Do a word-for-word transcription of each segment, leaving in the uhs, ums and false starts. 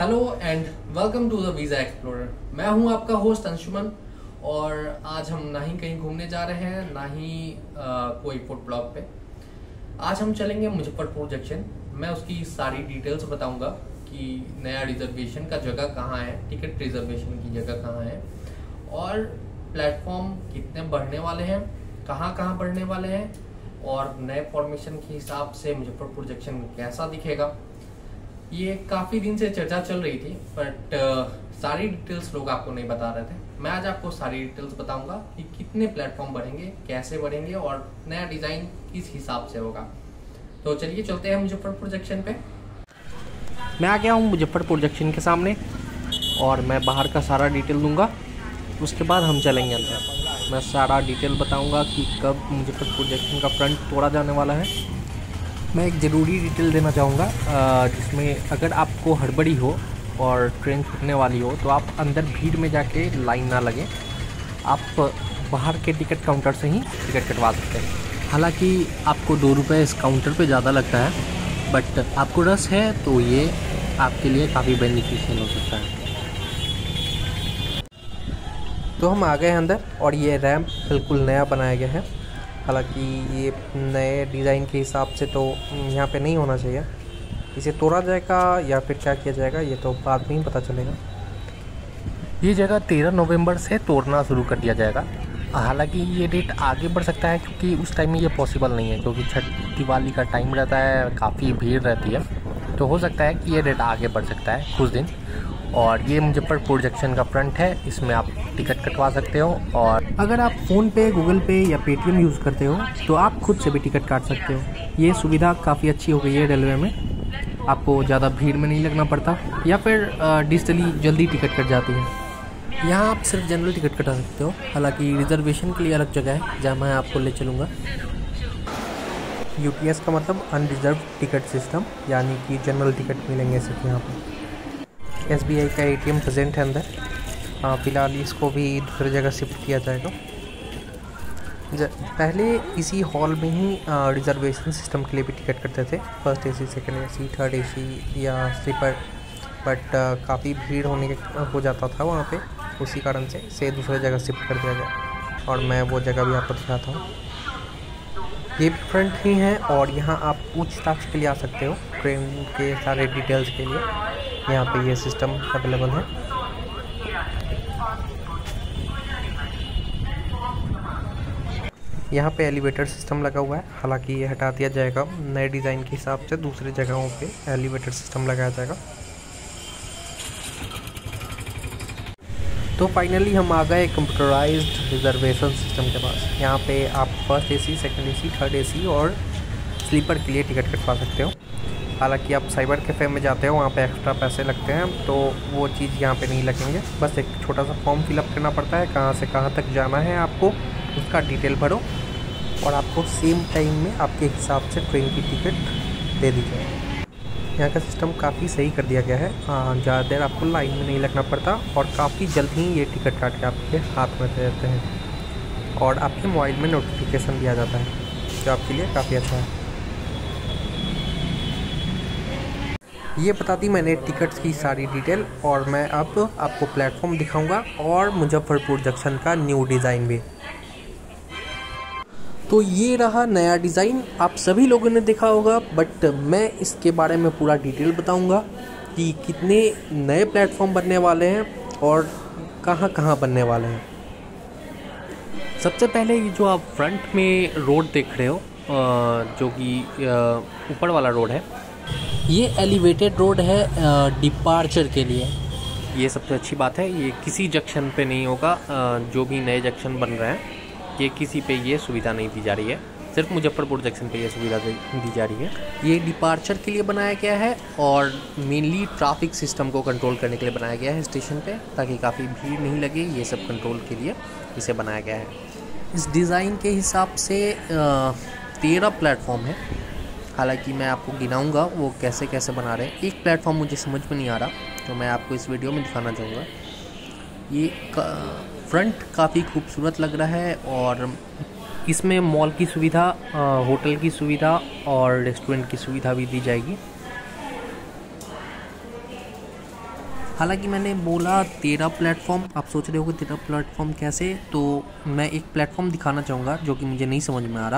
Hello and welcome to the visa explorer. मैं हूं आपका होस्ट अंशुमन और आज हम ना ही कहीं घूमने जा रहे हैं ना ही आ, कोई फूड ब्लॉग पे। आज हम चलेंगे मुजफ्फरपुर जंक्शन। मैं उसकी सारी डिटेल्स बताऊंगा कि नया रिजर्वेशन का जगह कहाँ है, टिकट रिजर्वेशन की जगह कहाँ है और प्लेटफॉर्म कितने बढ़ने वाले हैं, कहाँ कहाँ बढ़ने वाले हैं और नए फॉर्मेशन के हिसाब से मुजफ्फरपुर जंक्शन कैसा दिखेगा। ये काफ़ी दिन से चर्चा चल रही थी बट uh, सारी डिटेल्स लोग आपको नहीं बता रहे थे। मैं आज आपको सारी डिटेल्स बताऊंगा कि कितने प्लेटफॉर्म बढ़ेंगे, कैसे बढ़ेंगे और नया डिज़ाइन किस हिसाब से होगा। तो चलिए चलते हैं मुजफ्फरपुर जंक्शन पे। मैं आ गया हूँ मुजफ्फरपुर जंक्शन के सामने और मैं बाहर का सारा डिटेल दूंगा। उसके बाद हम चलेंगे अंदर। मैं सारा डिटेल बताऊँगा कि कब मुजफ्फरपुर जंक्शन का फ्रंट तोड़ा जाने वाला है। मैं एक ज़रूरी डिटेल देना चाहूँगा जिसमें अगर आपको हड़बड़ी हो और ट्रेन छूटने वाली हो तो आप अंदर भीड़ में जाके लाइन ना लगें। आप बाहर के टिकट काउंटर से ही टिकट कटवा सकते हैं। हालांकि आपको दो रुपये इस काउंटर पे ज़्यादा लगता है बट आपको रस है तो ये आपके लिए काफ़ी बेनिफिशियल हो सकता है। तो हम आ गए हैं अंदर और ये रैंप बिल्कुल नया बनाया गया है। हालांकि ये नए डिज़ाइन के हिसाब से तो यहाँ पे नहीं होना चाहिए। इसे तोड़ा जाएगा या फिर क्या किया जाएगा ये तो बाद में ही पता चलेगा। ये जगह तेरह नवंबर से तोड़ना शुरू कर दिया जाएगा। हालांकि ये डेट आगे बढ़ सकता है क्योंकि उस टाइम में ये पॉसिबल नहीं है क्योंकि छठ दिवाली का टाइम रहता है, काफ़ी भीड़ रहती है। तो हो सकता है कि ये डेट आगे बढ़ सकता है कुछ दिन। और ये मुजफ्फरपुर जंक्शन का फ्रंट है, इसमें आप टिकट कटवा सकते हो। और अगर आप फ़ोन पे, गूगल पे या पेटीएम यूज़ करते हो तो आप खुद से भी टिकट काट सकते हो। ये सुविधा काफ़ी अच्छी हो गई है रेलवे में। आपको ज़्यादा भीड़ में नहीं लगना पड़ता या फिर डिजिटली जल्दी टिकट कट जाती है। यहाँ आप सिर्फ जनरल टिकट कटा सकते हो। हालांकि रिजर्वेशन के लिए अलग जगह है जहाँ मैं आपको ले चलूँगा। यू टी एस का मतलब अनरिजर्व टिकट सिस्टम, यानी कि जनरल टिकट मिलेंगे सिर्फ यहाँ पर। एस बी आई का ए टी एम प्रेजेंट है अंदर। फ़िलहाल इसको भी दूसरी जगह शिफ्ट किया जाएगा। पहले इसी हॉल में ही रिजर्वेशन सिस्टम के लिए भी टिकट करते थे, first AC, second AC, third AC या स्लीपर। बट काफ़ी भीड़ होने के हो जाता था वहाँ पे, उसी कारण से इसे दूसरी जगह शिफ्ट कर दिया गया और मैं वो जगह भी आपको दिखाता हूँ। ये भी फ्रंट ही है और यहाँ आप पूछताछ के लिए आ सकते हो ट्रेन के सारे डिटेल्स के लिए। यहाँ पे ये सिस्टम अवेलेबल है। यहाँ पे एलिवेटर सिस्टम लगा हुआ है। हालांकि ये हटा दिया जाएगा, नए डिज़ाइन के हिसाब से दूसरी जगहों पे एलिवेटर सिस्टम लगाया जाएगा। तो फाइनली हम आ गए कंप्यूटराइज्ड रिजर्वेशन सिस्टम के पास। यहाँ पे आप first AC, second AC, third AC और स्लीपर के लिए टिकट कटवा सकते हो। हालांकि आप साइबर कैफ़े में जाते हो वहाँ पे एक्स्ट्रा पैसे लगते हैं, तो वो चीज़ यहाँ पे नहीं लगेंगे। बस एक छोटा सा फॉर्म फिलअप करना पड़ता है, कहाँ से कहाँ तक जाना है आपको, उसका डिटेल भरो और आपको सेम टाइम में आपके हिसाब से ट्रेन की टिकट दे दी जाए। यहाँ का सिस्टम काफ़ी सही कर दिया गया है। ज़्यादा देर आपको लाइन में नहीं लगना पड़ता और काफ़ी जल्द ही ये टिकट काट के आपके हाथ में दे देते हैं और आपके मोबाइल में नोटिफिकेशन दिया जाता है, जो आपके लिए काफ़ी अच्छा है। ये बता दी मैंने टिकट्स की सारी डिटेल और मैं अब आपको प्लेटफॉर्म दिखाऊंगा और मुजफ्फरपुर जंक्शन का न्यू डिज़ाइन भी। तो ये रहा नया डिज़ाइन, आप सभी लोगों ने देखा होगा बट मैं इसके बारे में पूरा डिटेल बताऊंगा कि कितने नए प्लेटफॉर्म बनने वाले हैं और कहां कहां बनने वाले हैं। सबसे पहले ये जो आप फ्रंट में रोड देख रहे हो, जो कि ऊपर वाला रोड है, ये एलिवेटेड रोड है डिपार्चर के लिए। ये सबसे अच्छी बात है। ये किसी जंक्शन पे नहीं होगा, जो भी नए जंक्शन बन रहे हैं ये किसी पे ये सुविधा नहीं दी जा रही है, सिर्फ मुजफ्फरपुर जंक्शन पे ये सुविधा दी जा रही है। ये डिपार्चर के लिए बनाया गया है और मेनली ट्रैफिक सिस्टम को कंट्रोल करने के लिए बनाया गया है स्टेशन पे, ताकि काफ़ी भीड़ नहीं लगे। ये सब कंट्रोल के लिए इसे बनाया गया है। इस डिज़ाइन के हिसाब से तेरह प्लेटफॉर्म है। हालांकि मैं आपको गिनाऊंगा वो कैसे कैसे बना रहे हैं। एक प्लेटफॉर्म मुझे समझ में नहीं आ रहा तो मैं आपको इस वीडियो में दिखाना चाहूँगा। ये का, फ्रंट काफ़ी खूबसूरत लग रहा है और इसमें मॉल की सुविधा, होटल की सुविधा और रेस्टोरेंट की सुविधा भी दी जाएगी। हालांकि मैंने बोला तेरह प्लेटफॉर्म, आप सोच रहे हो कि तेरह प्लेटफॉर्म कैसे, तो मैं एक प्लेटफॉर्म दिखाना चाहूँगा जो कि मुझे नहीं समझ में आ रहा।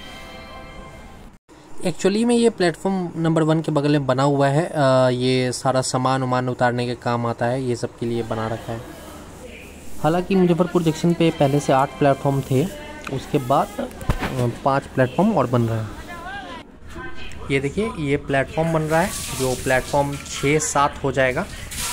एक्चुअली में ये प्लेटफॉर्म नंबर वन के बगल में बना हुआ है। आ, ये सारा सामान वामान उतारने के काम आता है, ये सब के लिए बना रखा है। हालांकि मुजफ्फरपुर जंक्शन पे पहले से आठ प्लेटफॉर्म थे, उसके बाद पांच प्लेटफॉर्म और बन रहा है। ये देखिए, ये प्लेटफॉर्म बन रहा है जो प्लेटफॉर्म छः सात हो जाएगा,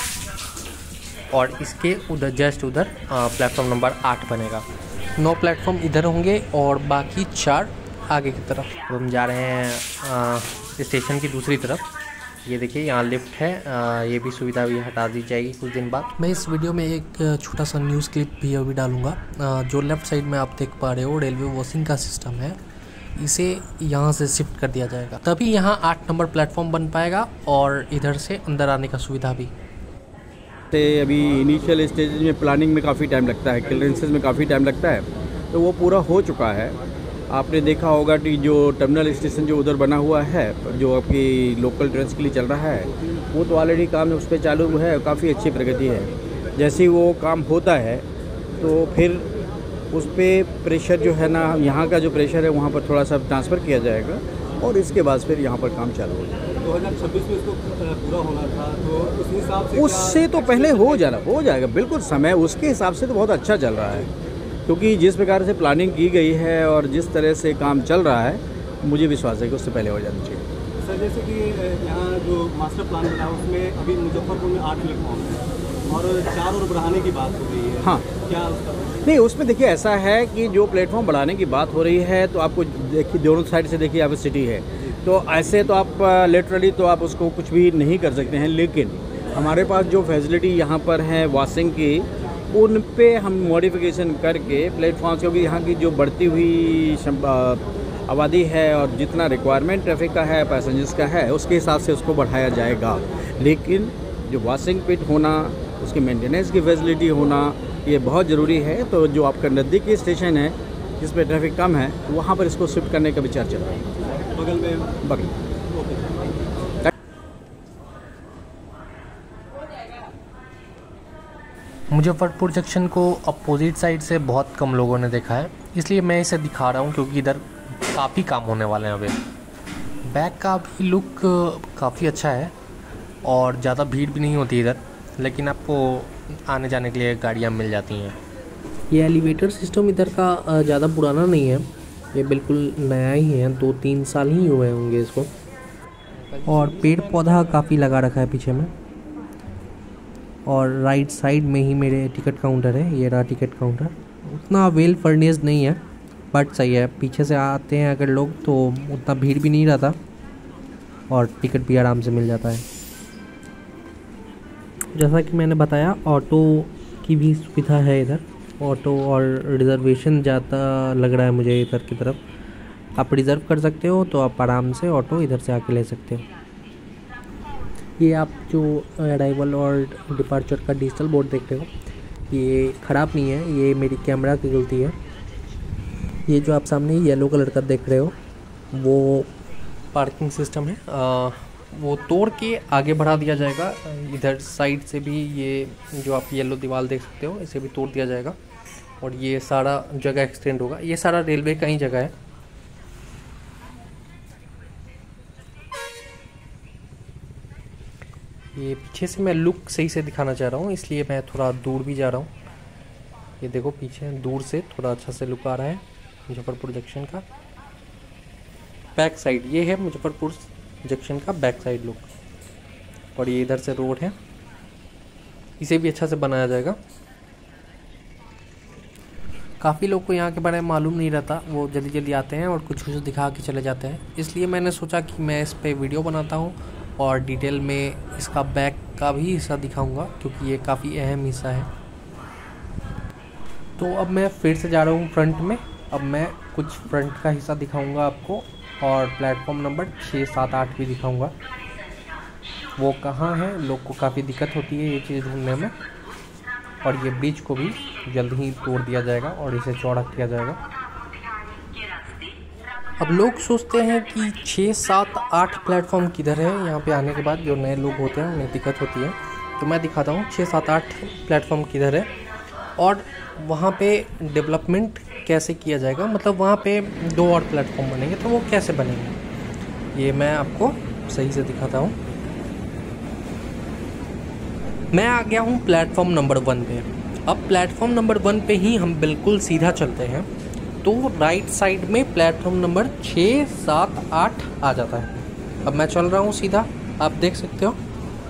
और इसके उधर जस्ट उधर प्लेटफॉर्म नंबर आठ बनेगा। नौ प्लेटफॉर्म इधर होंगे और बाकी चार आगे की तरफ। अब हम जा रहे हैं आ, स्टेशन की दूसरी तरफ। ये देखिए, यहाँ लिफ्ट है, आ, ये भी सुविधा भी हटा दी जाएगी कुछ दिन बाद। मैं इस वीडियो में एक छोटा सा न्यूज़ क्लिप भी अभी डालूंगा। आ, जो लेफ़्ट साइड में आप देख पा रहे हो रेलवे वॉशिंग का सिस्टम है, इसे यहाँ से शिफ्ट कर दिया जाएगा, तभी यहाँ आठ नंबर प्लेटफॉर्म बन पाएगा और इधर से अंदर आने का सुविधा भी। अभी इनिशियल स्टेज में प्लानिंग में काफ़ी टाइम लगता है, क्लियरेंसेस में काफ़ी टाइम लगता है, तो वो पूरा हो चुका है। आपने देखा होगा कि जो टर्मिनल स्टेशन जो उधर बना हुआ है, जो आपकी लोकल ट्रेन के लिए चल रहा है, वो तो ऑलरेडी काम उस पर चालू है, काफ़ी अच्छी प्रगति है। जैसे ही वो काम होता है तो फिर उस पर प्रेशर जो है ना, यहाँ का जो प्रेशर है वहाँ पर थोड़ा सा ट्रांसफ़र किया जाएगा और इसके बाद फिर यहाँ पर काम चालू हो जाएगा। दो हज़ार छब्बीस में इसको पूरा होना था, तो उस हिसाब से उससे तो पहले हो जाना हो जाएगा बिल्कुल। समय उसके हिसाब से तो बहुत अच्छा चल रहा है, क्योंकि जिस प्रकार से प्लानिंग की गई है और जिस तरह से काम चल रहा है, मुझे विश्वास है कि उससे पहले हो जाना चाहिए। सर, जैसे कि यहाँ जो मास्टर प्लान बना है उसमें अभी मुजफ्फरपुर में आठ प्लेटफॉर्म है और चार और बढ़ाने की बात हो रही है। हाँ, क्या उसका? नहीं, उसमें देखिए ऐसा है कि जो प्लेटफॉर्म बढ़ाने की बात हो रही है, तो आपको देखिए दोनों साइड से देखिए यहाँ पर सिटी है, तो ऐसे तो आप लिटरली तो आप उसको कुछ भी नहीं कर सकते हैं, लेकिन हमारे पास जो फैसिलिटी यहाँ पर है वॉशिंग की, उन पे हम मॉडिफिकेशन करके प्लेटफॉर्म्स, क्योंकि यहाँ की जो बढ़ती हुई आबादी है और जितना रिक्वायरमेंट ट्रैफिक का है, पैसेंजर्स का है, उसके हिसाब से उसको बढ़ाया जाएगा। लेकिन जो वॉशिंग पिट होना, उसकी मेंटेनेंस की फैसिलिटी होना, ये बहुत ज़रूरी है। तो जो आपका नज़दीकी स्टेशन है जिस पे ट्रैफिक कम है, वहाँ पर इसको शिफ्ट करने का विचार चल रहा है। बगल में बगल मुजफ्फरपुर जंक्शन को अपोजिट साइड से बहुत कम लोगों ने देखा है, इसलिए मैं इसे दिखा रहा हूँ क्योंकि इधर काफ़ी काम होने वाले हैं अभी। बैक का भी लुक काफ़ी अच्छा है और ज़्यादा भीड़ भी नहीं होती इधर, लेकिन आपको आने जाने के लिए गाड़ियाँ मिल जाती हैं। ये एलिवेटर सिस्टम इधर का ज़्यादा पुराना नहीं है, ये बिल्कुल नया ही है, दो तीन साल ही हुए होंगे इसको। और पेड़ पौधा काफ़ी लगा रखा है पीछे में। और राइट साइड में ही मेरे टिकट काउंटर है, ये रहा टिकट काउंटर। उतना वेल फर्निश्ड नहीं है बट सही है, पीछे से आते हैं अगर लोग तो उतना भीड़ भी नहीं रहता और टिकट भी आराम से मिल जाता है। जैसा कि मैंने बताया, ऑटो की भी सुविधा है इधर, ऑटो और रिज़र्वेशन ज़्यादा लग रहा है मुझे इधर की तरफ। आप रिज़र्व कर सकते हो तो आप आराम से ऑटो इधर से आके ले सकते हो। ये आप जो अराइवल और डिपार्चर का डिजिटल बोर्ड देख रहे हो, ये ख़राब नहीं है, ये मेरी कैमरा की गलती है। ये जो आप सामने येलो कलर का देख रहे हो वो पार्किंग सिस्टम है, आ, वो तोड़ के आगे बढ़ा दिया जाएगा। इधर साइड से भी ये जो आप येलो दीवार देख सकते हो, इसे भी तोड़ दिया जाएगा और ये सारा जगह एक्सटेंड होगा। ये सारा रेलवे का ही जगह है। ये पीछे से मैं लुक सही से दिखाना चाह रहा हूँ, इसलिए मैं थोड़ा दूर भी जा रहा हूँ। ये देखो पीछे दूर से थोड़ा अच्छा से लुक आ रहा है मुजफ्फरपुर जंक्शन का। बैक साइड ये है मुजफ्फरपुर जंक्शन का बैक साइड लुक, और ये इधर से रोड है, इसे भी अच्छा से बनाया जाएगा। काफ़ी लोग को यहाँ के बारे में मालूम नहीं रहता, वो जल्दी जल्दी आते हैं और कुछ कुछ दिखा के चले जाते हैं, इसलिए मैंने सोचा कि मैं इस पर वीडियो बनाता हूँ और डिटेल में इसका बैक का भी हिस्सा दिखाऊंगा क्योंकि ये काफ़ी अहम हिस्सा है। तो अब मैं फिर से जा रहा हूँ फ्रंट में। अब मैं कुछ फ्रंट का हिस्सा दिखाऊंगा आपको और प्लेटफॉर्म नंबर छः सात आठ भी दिखाऊंगा। वो कहाँ है, लोग को काफ़ी दिक्कत होती है ये चीज़ ढूंढने में। और ये ब्रिज को भी जल्द ही तोड़ दिया जाएगा और इसे चौड़ा किया जाएगा। अब लोग सोचते हैं कि छः सात आठ प्लेटफॉर्म किधर है। यहाँ पे आने के बाद जो नए लोग होते हैं उन्हें दिक्कत होती है, तो मैं दिखाता हूँ छः सात आठ प्लेटफॉर्म किधर है और वहाँ पे डेवलपमेंट कैसे किया जाएगा, मतलब वहाँ पे दो और प्लेटफॉर्म बनेंगे तो वो कैसे बनेंगे ये मैं आपको सही से दिखाता हूँ। मैं आ गया हूँ प्लेटफॉर्म नंबर वन पे। अब प्लेटफॉर्म नंबर वन पे ही हम बिल्कुल सीधा चलते हैं तो राइट साइड में प्लेटफॉर्म नंबर छः सात आठ आ जाता है। अब मैं चल रहा हूँ सीधा, आप देख सकते हो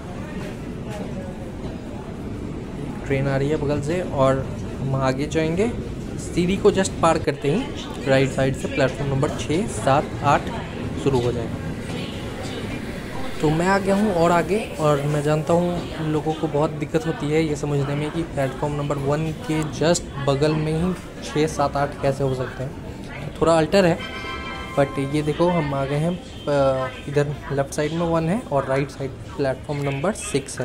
ट्रेन आ रही है बगल से और हम आगे जाएंगे। सीढ़ी को जस्ट पार करते ही राइट साइड से प्लेटफॉर्म नंबर छः सात आठ शुरू हो जाएगा। तो मैं आ गया हूँ और आगे, और मैं जानता हूँ लोगों को बहुत दिक्कत होती है ये समझने में कि प्लेटफॉर्म नंबर वन के जस्ट बगल में ही छः सात आठ कैसे हो सकते हैं। तो थोड़ा अल्टर है, बट ये देखो हम आ गए हैं। इधर लेफ़्ट साइड में वन है और right side platform number six है।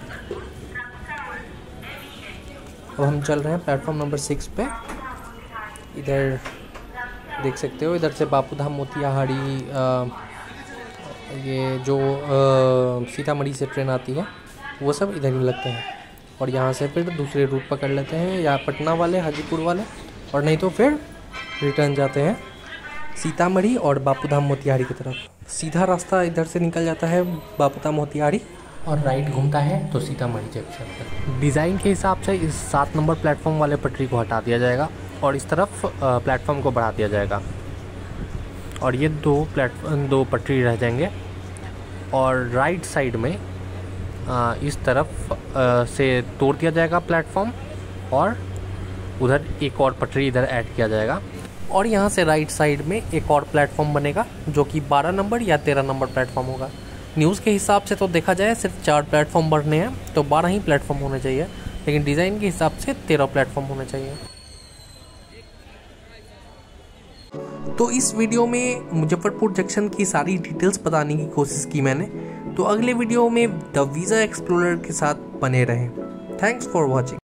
अब हम चल रहे हैं प्लेटफॉर्म नंबर सिक्स पे। इधर देख सकते हो, इधर से बापूधाम मोतिहारी, ये जो सीतामढ़ी से ट्रेन आती है वो सब इधर ही लगते हैं और यहाँ से फिर दूसरे रूट पकड़ लेते हैं, या पटना वाले, हाजीपुर वाले, और नहीं तो फिर रिटर्न जाते हैं सीतामढ़ी और बापूधाम मोतिहारी की तरफ। सीधा रास्ता इधर से निकल जाता है बापूधाम मोतिहारी और राइट घूमता है तो सीतामढ़ी जंक्शन पर। डिज़ाइन के हिसाब से इस सात नंबर प्लेटफॉर्म वाले पटरी को हटा दिया जाएगा और इस तरफ प्लेटफॉर्म को बढ़ा दिया जाएगा और ये दो प्लेटफॉर्म दो पटरी रह जाएंगे। और राइट साइड में आ, इस तरफ आ, से तोड़ दिया जाएगा प्लेटफॉर्म और उधर एक और पटरी इधर ऐड किया जाएगा और यहाँ से राइट साइड में एक और प्लेटफॉर्म बनेगा जो कि बारह नंबर या तेरह नंबर प्लेटफॉर्म होगा। न्यूज़ के हिसाब से तो देखा जाए सिर्फ चार प्लेटफॉर्म बनने हैं तो बारह ही प्लेटफॉर्म होने चाहिए, लेकिन डिज़ाइन के हिसाब से तेरह प्लेटफॉर्म होने चाहिए। तो इस वीडियो में मुजफ्फरपुर जंक्शन की सारी डिटेल्स बताने की कोशिश की मैंने। तो अगले वीडियो में द वीज़ा एक्सप्लोरर के साथ बने रहें। Thanks for watching.